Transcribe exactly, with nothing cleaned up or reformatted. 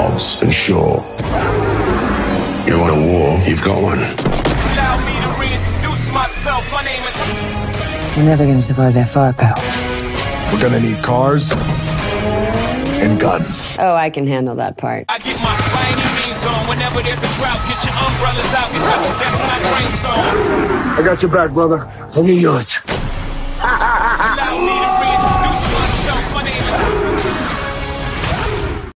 Hobbs and Shaw. You want a war? You've got one. Allow me to reintroduce myself. My name is... We're never gonna survive that firepower. We're gonna need cars and guns. Oh, I can handle that part. I get my slimy means on whenever there's a drought. Get your umbrellas out because that's my train song. I got your back, brother. I'll be yours.